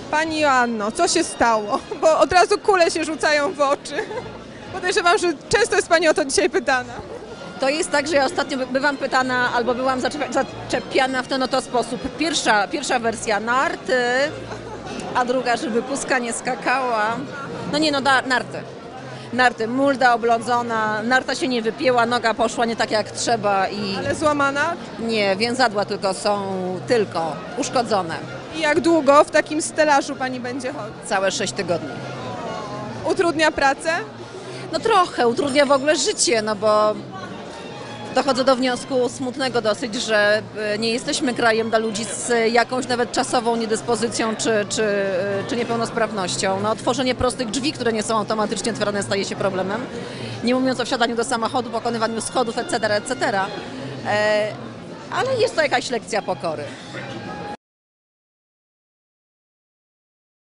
Pani Joanno, co się stało? Bo od razu kule się rzucają w oczy. Podejrzewam, że często jest Pani o to dzisiaj pytana. To jest tak, że ja ostatnio bywam pytana albo byłam zaczepiana w ten oto sposób. Pierwsza wersja narty, a druga, żeby puska nie skakała. Narty. Narty, mulda oblodzona, narta się nie wypięła, noga poszła nie tak jak trzeba i Ale złamana? nie, więzadła są uszkodzone. I jak długo w takim stelażu Pani będzie chodzić? Całe 6 tygodni. Utrudnia pracę? No trochę, utrudnia w ogóle życie, no bo dochodzę do wniosku smutnego dosyć, że nie jesteśmy krajem dla ludzi z jakąś nawet czasową niedyspozycją czy niepełnosprawnością. No, otworzenie prostych drzwi, które nie są automatycznie otwierane, staje się problemem. Nie mówiąc o wsiadaniu do samochodu, pokonywaniu schodów, etc., etc. Ale jest to jakaś lekcja pokory.